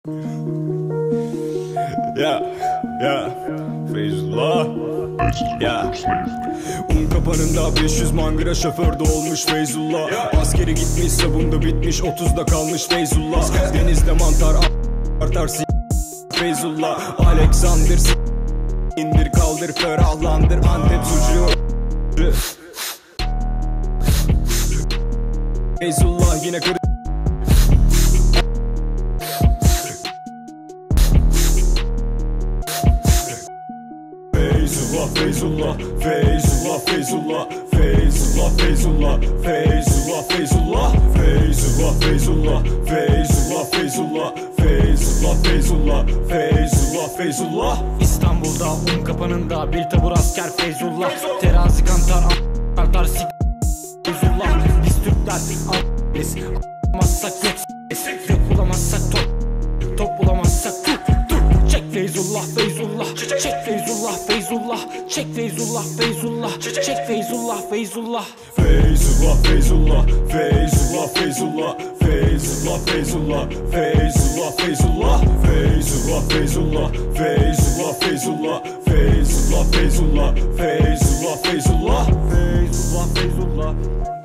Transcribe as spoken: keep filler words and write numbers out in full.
Ya ya Feyzullah ya. Un kapanında beş yüz mangıra şoförde olmuş Feyzullah. Askeri gitmiş, sabunda bitmiş, otuzda kalmış Feyzullah. Denizde mantar artarsın Feyzullah. Alexander indir kaldır ferahlandır Antep sucuğu. Feyzullah yine kır. Feyzullah, Feyzullah, Feyzullah, Feyzullah, Feyzullah, Feyzullah, Feyzullah, Feyzullah, Feyzullah, Feyzullah, Feyzullah, Feyzullah, Feyzullah, Feyzullah, Feyzullah, Feyzullah. İstanbul'da un kapanında bir tabur asker Feyzullah. Terazi kantar artar sik Feyzullah. Biz Türkler a***biz a***mazsak yok s***. Yok bulamazsak top, top bulamazsak tut tut. Çek Feyzullah, Feyzullah, çek Feyzullah, Feyzullah, çek Feyzullah, Feyzullah, çek Feyzullah, Feyzullah. Feyzullah, Feyzullah, Feyzullah, Feyzullah, Feyzullah, Feyzullah, Feyzullah, Feyzullah, Feyzullah, Feyzullah, Feyzullah, Feyzullah, Feyzullah, Feyzullah, Feyzullah, Feyzullah, Feyzullah, Feyzullah.